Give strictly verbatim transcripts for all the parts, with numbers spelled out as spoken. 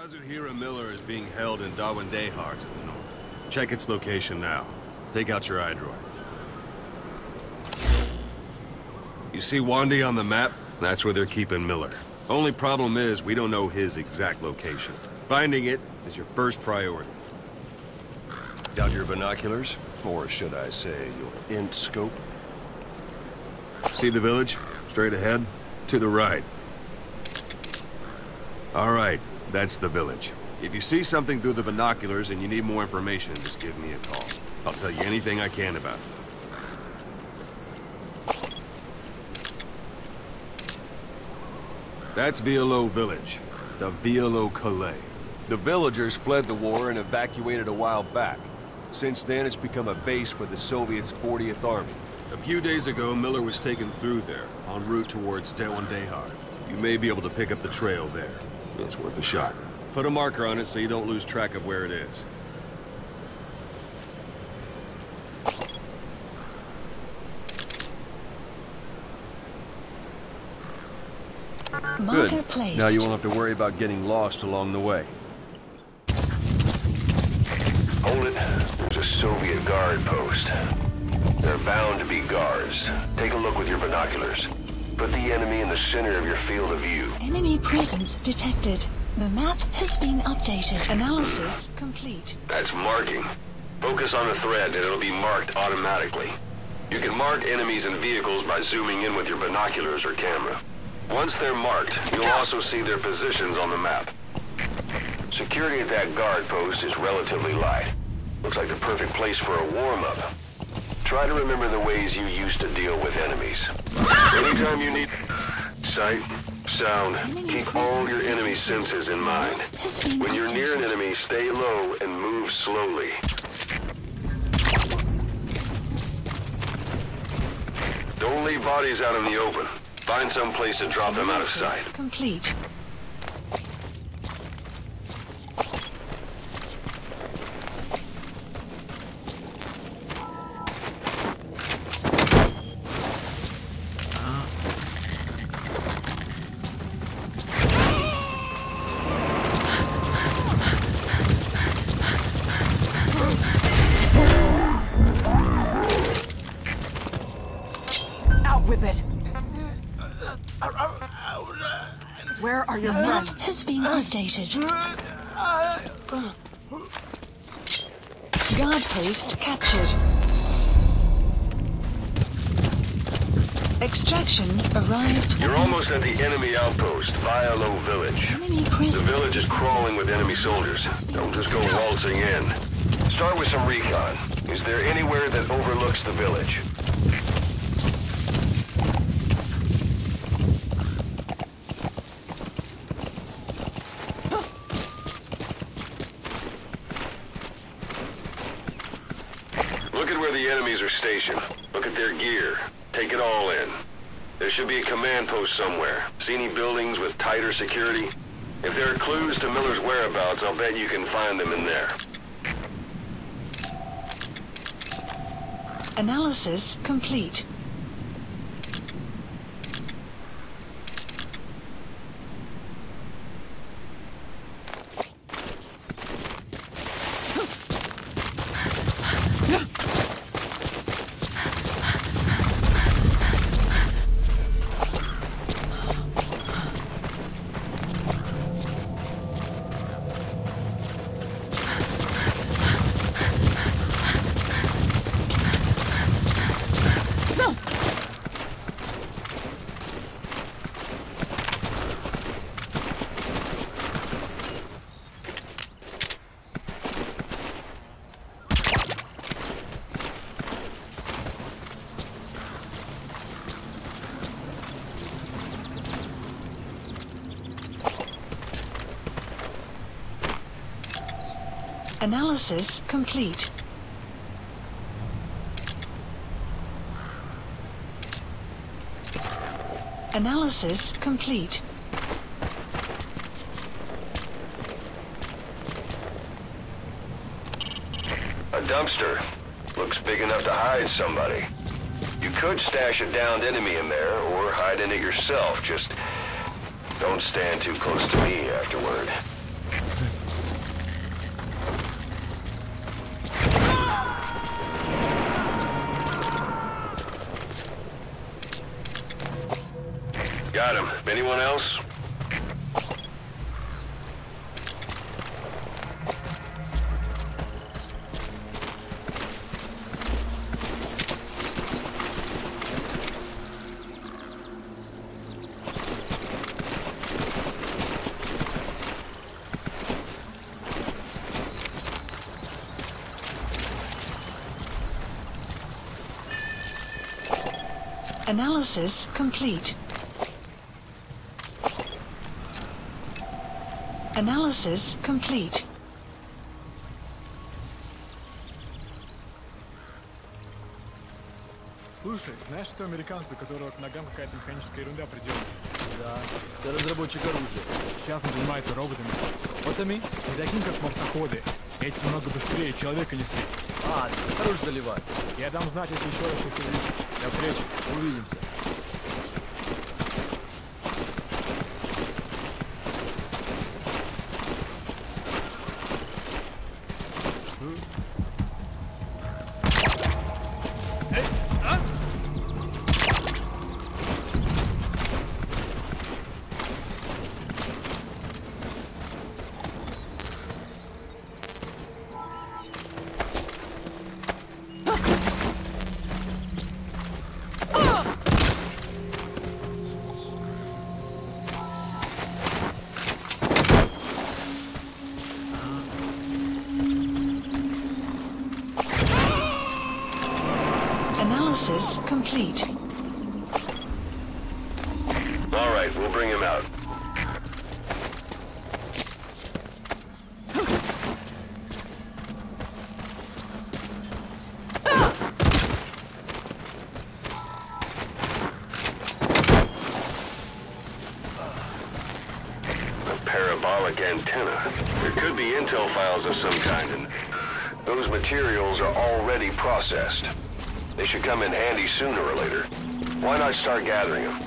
Kazuhira Miller is being held in Dawandehar to the north. Check its location now. Take out your iDroid. You see Wandi on the map? That's where they're keeping Miller. Only problem is, we don't know his exact location. Finding it is your first priority. Got your binoculars? Or should I say, your int scope? See the village? Straight ahead? To the right. All right, that's the village. If you see something through the binoculars and you need more information, just give me a call. I'll tell you anything I can about it. That's Violo Village, the Violo Calais. The villagers fled the war and evacuated a while back. Since then, it's become a base for the Soviets' fortieth Army. A few days ago, Miller was taken through there, en route towards Dawandehar. You may be able to pick up the trail there. It's worth a shot. Put a marker on it so you don't lose track of where it is. Marker Good. placed. Now you won't have to worry about getting lost along the way. Hold it. There's a Soviet guard post. They're bound to be guards. Take a look with your binoculars. Put the enemy in the center of your field of view. Enemy presence detected. The map has been updated. Analysis complete. That's marking. Focus on the thread and it'll be marked automatically. You can mark enemies and vehicles by zooming in with your binoculars or camera. Once they're marked, you'll also see their positions on the map. Security at that guard post is relatively light. Looks like the perfect place for a warm-up. Try to remember the ways you used to deal with enemies. Anytime you need sight, sound, keep all your enemy senses in mind. When you're near an enemy, stay low and move slowly. Don't leave bodies out in the open. Find some place to drop them out of sight. Complete. Out with it! Where are your The map friends? has been updated. Guard post captured. Extraction arrived. You're almost at the enemy outpost, Violo Village. Enemy The presence. village is crawling with enemy soldiers. Don't just go waltzing in. Start with some recon. Is there anywhere that overlooks the village? Look at where the enemies are stationed. Look at their gear. Take it all in. There should be a command post somewhere. See any buildings with tighter security? If there are clues to Miller's whereabouts, I'll bet you can find them in there. Analysis complete. Analysis complete. Analysis complete. A dumpster. Looks big enough to hide somebody. You could stash a downed enemy in there, or hide in it yourself. Just don't stand too close to me afterward. Anyone else? Analysis complete. Analysis complete. Слушай, знаешь этого американца, у которого к ногам какая-то механическая ерунда придет? Да, это разработчик оружия. Сейчас он занимается роботами. Вот они, не такими, как марсоходы. Эти намного быстрее человека несли. А, ты хорош заливать. Я дам знать, если еще раз их увижу. До встречи. Увидимся. Analysis complete. All right, we'll bring him out. A parabolic antenna. There could be intel files of some kind, and those materials are already processed. They should come in handy sooner or later. Why not start gathering them?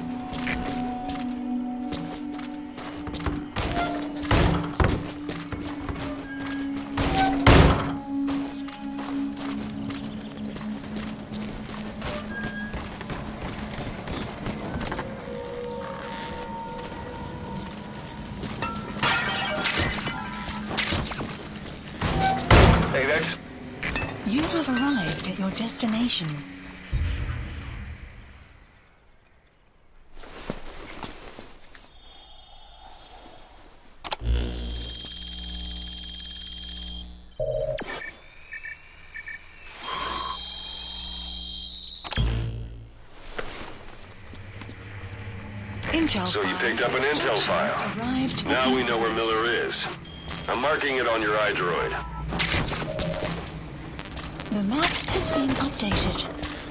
Hey, that's... You have arrived at your destination. Intel So you picked up an intel file. Arrived. Now we know where Miller is. I'm marking it on your iDroid. The map has been updated.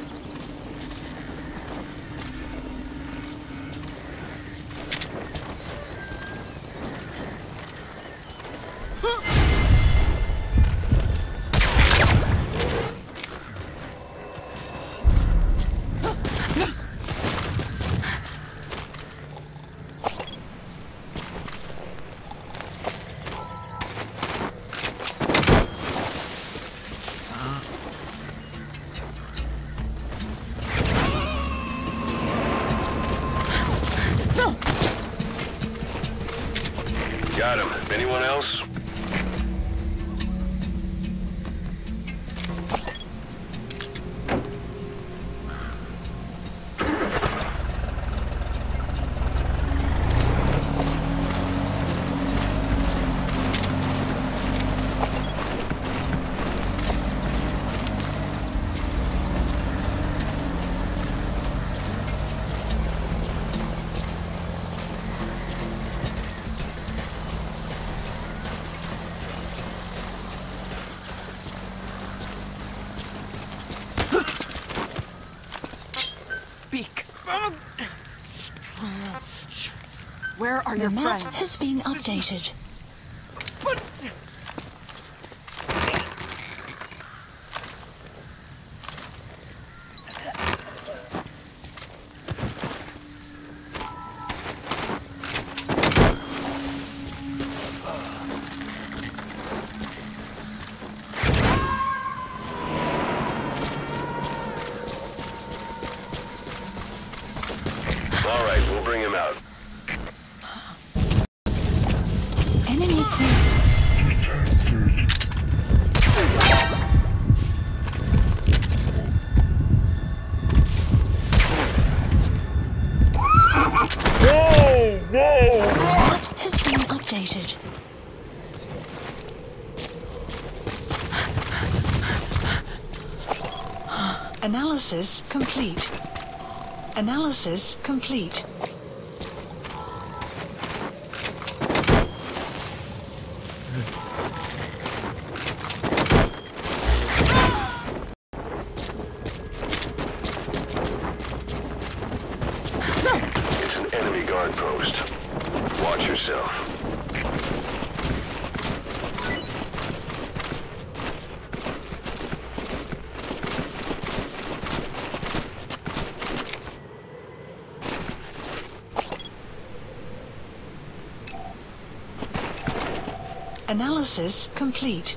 Got him. Anyone else? Speak. Where are The your map friends? has been updated. All right, we'll bring him out. updated. Analysis complete. Analysis complete. It's an enemy guard post. Watch yourself. Analysis complete.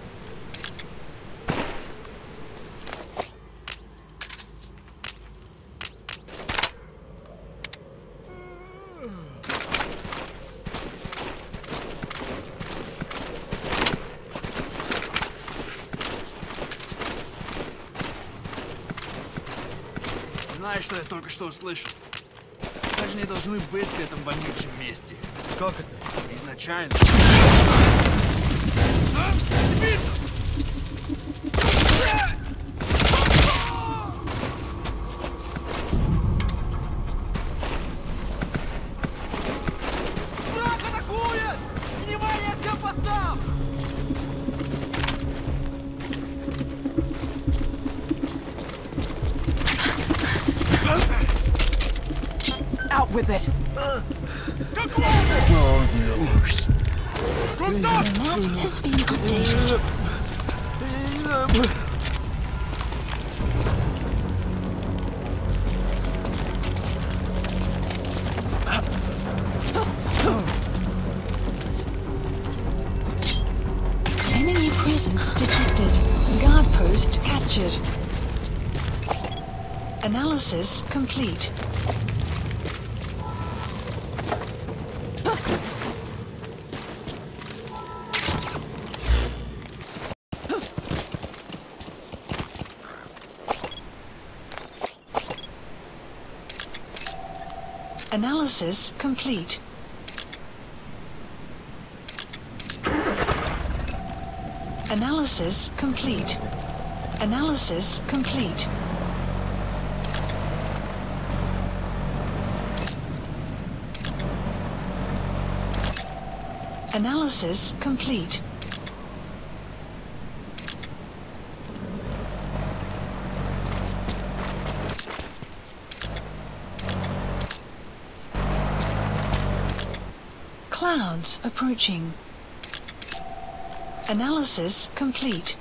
Знаешь, что я только что услышал? Мы же не должны быть в этом вонючем месте. Как это? Изначально. Враг атакует! Внимание, всем постам! Out with it! The map has been updated. Enemy presence detected. Guard post captured. Analysis complete. Analysis complete. Analysis complete. Analysis complete. Analysis complete. Clouds approaching. Analysis complete.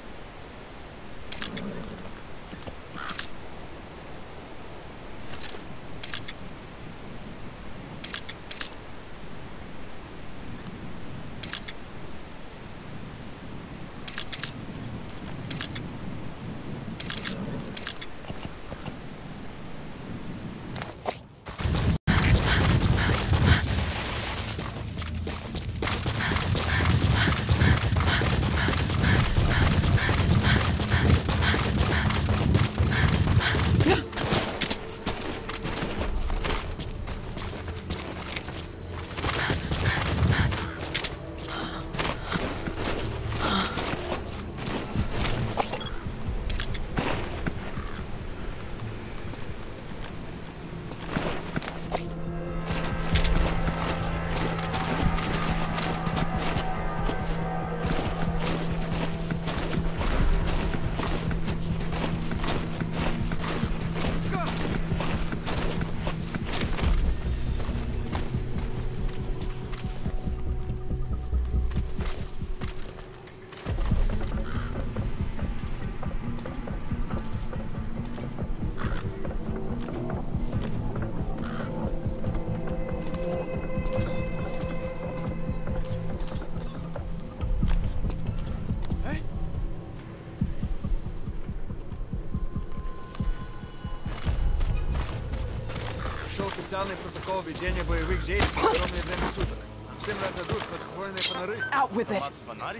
Специальный протокол ведения боевых действий в огромное время суток. Всем раздадут подстроенные фонары. Out with it!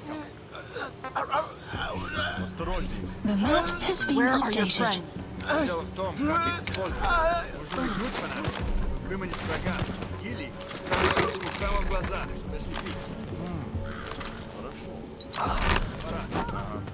The map has been Where are your updated. friends? Дело в том, как их использовать. Нужно метнуть фонарик, выманить врага или прямо в глаза, чтобы ослепиться. Хорошо. Пора.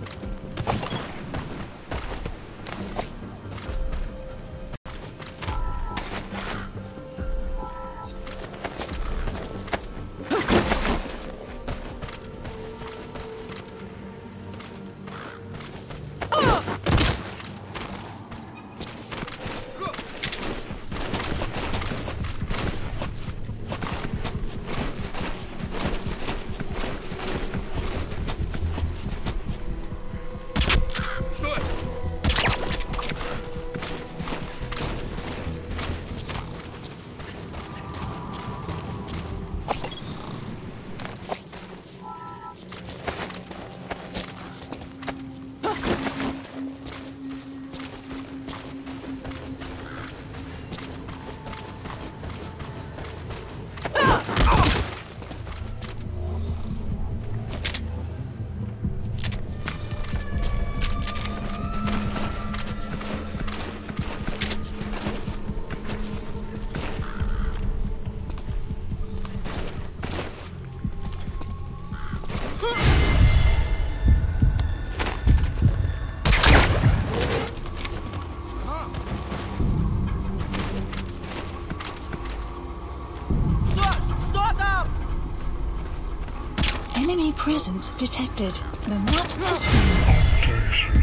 Enemy presence detected. The map has been...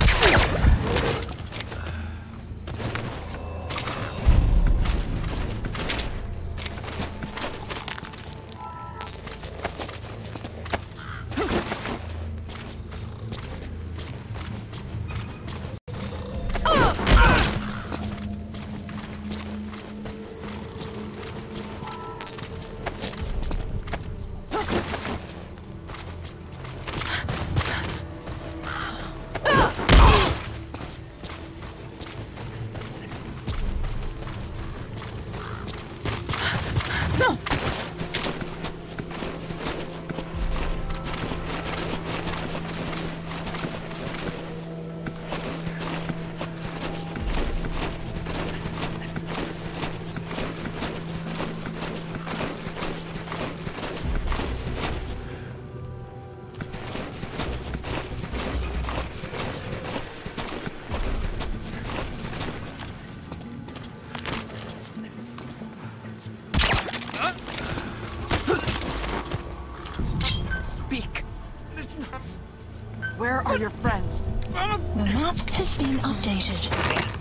Where are your friends? The map has been updated.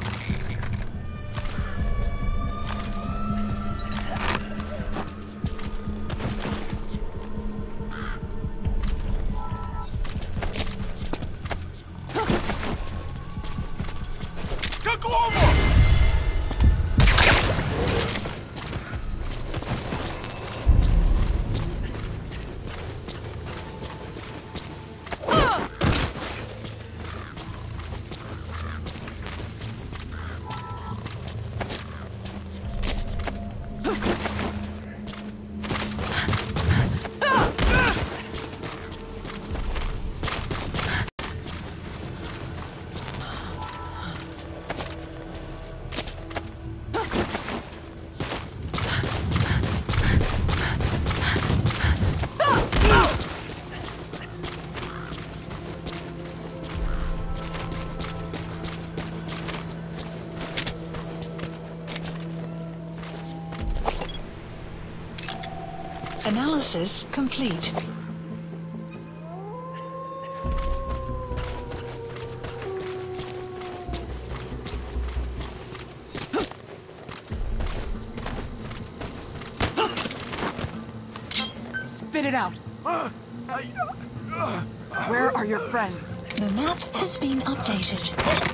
Analysis complete. Spit it out. Where are your friends? The map has been updated.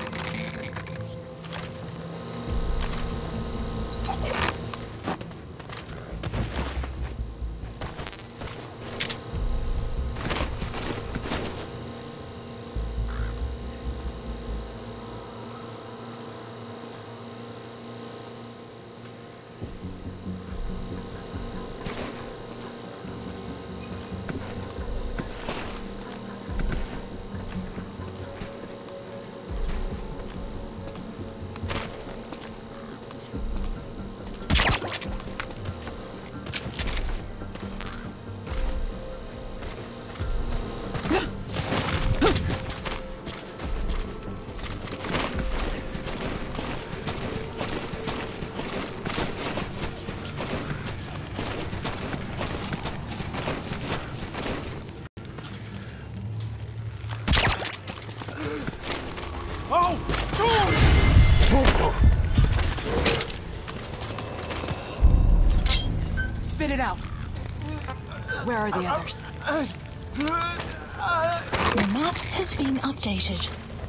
Where are the others? The map has been updated.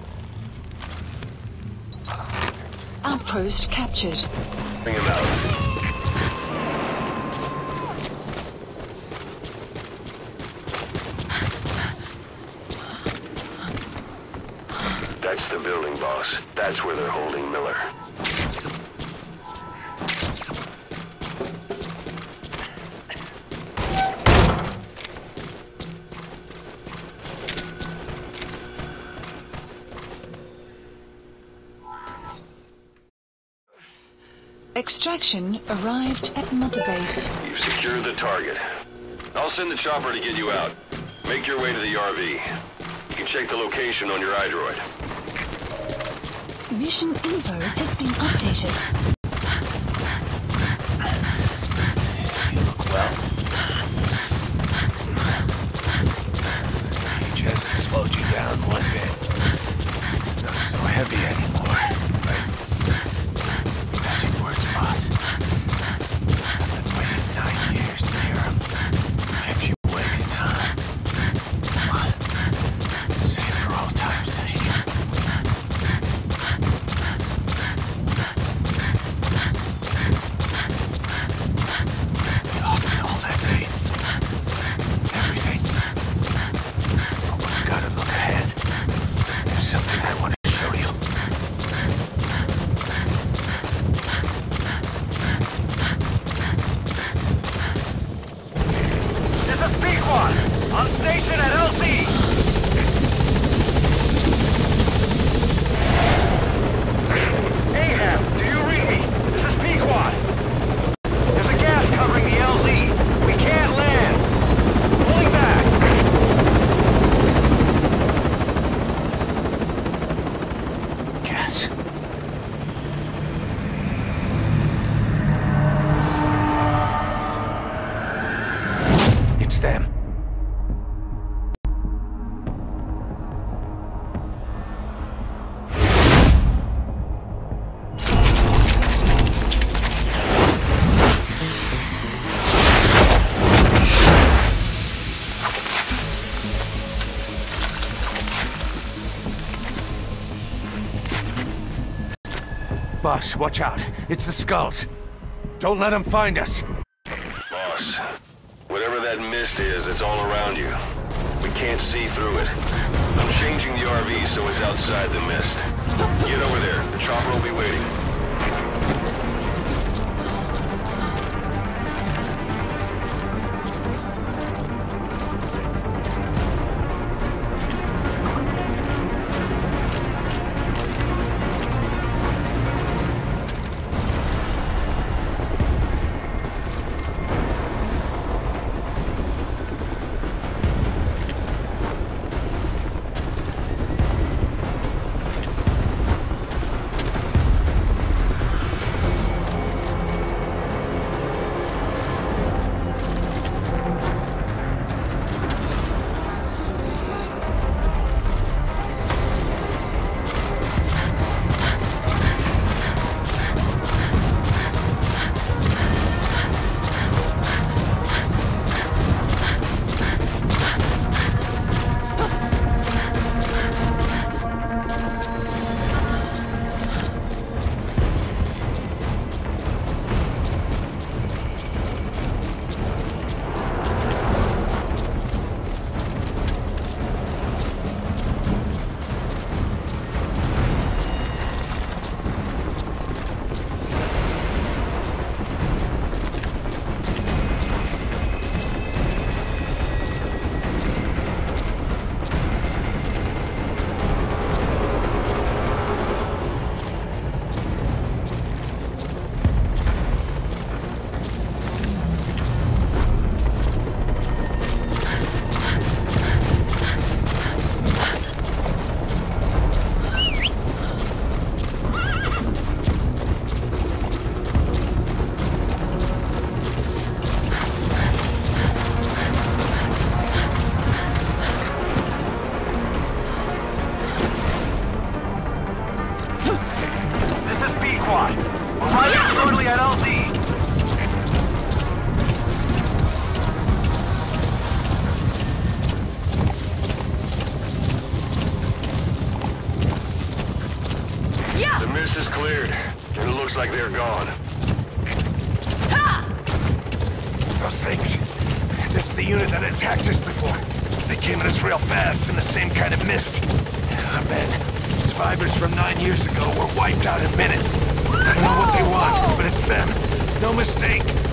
Outpost captured. Bring him out. That's the building, boss. That's where they're holding Miller. Extraction arrived at Mother Base. You've secured the target. I'll send the chopper to get you out. Make your way to the R V. You can check the location on your iDroid. Mission info has been updated. You look well. Age hasn't slowed you down one bit. Not so heavy anymore, right? Magic words, boss. I've been waiting nine years to hear 'em. Kept you waiting, huh? Come on. Say it for all time's sake. We lost it all that day. Everything. But we've got to look ahead. There's something I want to show you. This is Pequod, on station at L C. Ahab, do you read me? This is Pequod. There's a gas covering the L Z. We can't land. Pulling back. Gas. It's them. Boss, watch out. It's the skulls. Don't let them find us. Boss, whatever that mist is, it's all around you. We can't see through it. I'm changing the R V so it's outside the mist. Get over there. The chopper will be waiting. cleared, and it looks like they're gone. Those things. That's the unit that attacked us before. They came at us real fast in the same kind of mist. Ah, man. Survivors from nine years ago were wiped out in minutes. I don't know what they want, but it's them. No mistake.